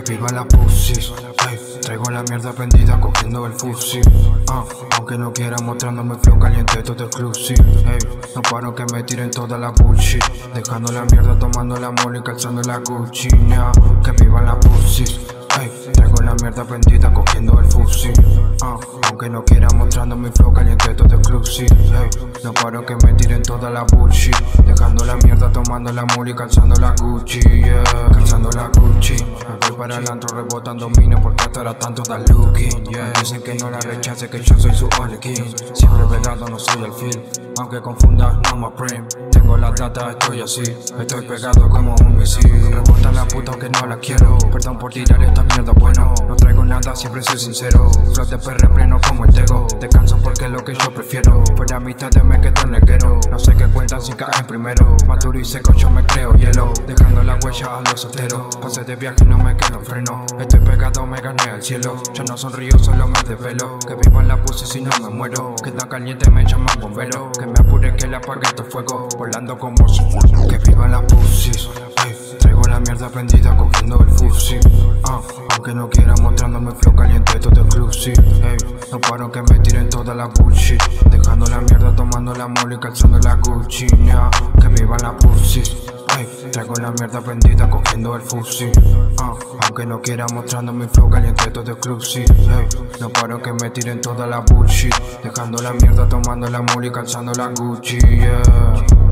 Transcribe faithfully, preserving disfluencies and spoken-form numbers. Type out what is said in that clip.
viva la pussy. Ey, traigo la mierda prendida cogiendo el fusil. uh, Aunque no quiera mostrándome flow caliente, todo exclusive. Ey, no paro que me tiren toda la bullshit. Dejando la mierda, tomando la mole y calzando la Gucci. Yeah, que viva la pussy. Ey, traigo la mierda prendida cogiendo el fusil. uh, Aunque no quiera mostrando mi flow caliente, todo exclusive. Ey, no paro que me tiren toda la bullshit. Dejando la mierda, tomando la mole y calzando la Gucci. Yeah, calzando la Gucci. Me voy para el antro rebotando mina porque hasta ahora tanto da looking. Yeah, dicen que no la rechace, que yo soy su only king. Siempre pegado, no soy el film. Aunque confundas, no me prim. Tengo la data, estoy así. Estoy pegado como un misil. Rebota la puta aunque no la quiero. Perdón por tirar esta mierda, bueno. No traigo nada, siempre soy sincero. Flow de perre pleno como el tego. Descanso porque es lo que yo prefiero. Fuera mitad de me quedo neguero. No sé qué cuentan si caen primero. Maduro y seco, yo me creo hielo. Dejando la huella a los solteros. Pasé de viaje y no me quedo en freno. Estoy pegado, me gané al cielo. Yo no sonrío, solo me desvelo. Que viva en la pussy si no me muero. Queda caliente, me llaman bombero. Que me apure, que le apague este fuego. Volando como si fuera. Que viva la pussy. Ey, traigo la mierda prendida cogiendo el fusil. uh, Aunque no quiera mostrándome flow caliente, todo exclusive. Ey, no paro que me tiren toda la bullshit. Dejando la mierda, tomando la mole y calzando la Gucci. Yeah, que viva la pussy. Ey, traigo la mierda prendida cogiendo el fusil. uh, Aunque no quiera mostrando mi flow caliente, todo exclusive. Ey, no paro que me tiren toda la bullshit. Dejando la mierda, tomando la mole y calzando la Gucci. Yeah.